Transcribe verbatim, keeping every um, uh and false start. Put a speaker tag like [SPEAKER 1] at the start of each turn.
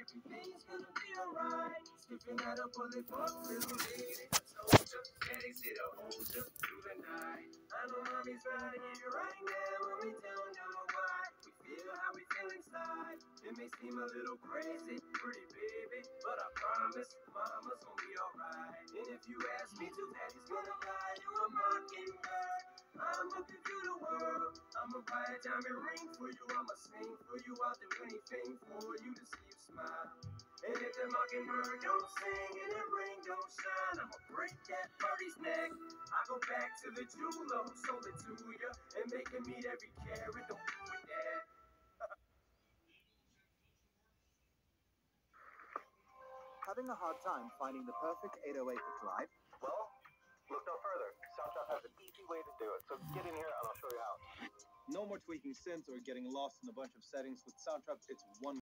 [SPEAKER 1] everything's gonna be alright. Skipping out a bullet for little lady. Soldier, daddy's here to hold you through the night. I know mommy's right here right now, and we don't know why. We feel how we feel inside. It may seem a little crazy, pretty baby, but I promise mama's gonna be alright. And if you ask me to, daddy's gonna fly you a mockingbird. I'ma give you the world. I'ma buy a diamond ring for you. I'ma sing for you. I'll do anything for you to see you smile. And if the mockingbird don't sing and the ring don't shine, I'ma break that birdie's neck. I go back to the jeweler who sold it to you and make him meet every carrot. Don't do it, Dad.
[SPEAKER 2] Having a hard time finding the perfect eight oh eight for Clyde?
[SPEAKER 3] Well, look no further. Soundtrap has an easy way to do it, so get in here and I'll show you how.
[SPEAKER 4] No more tweaking synths or getting lost in a bunch of settings. With Soundtrap, it's one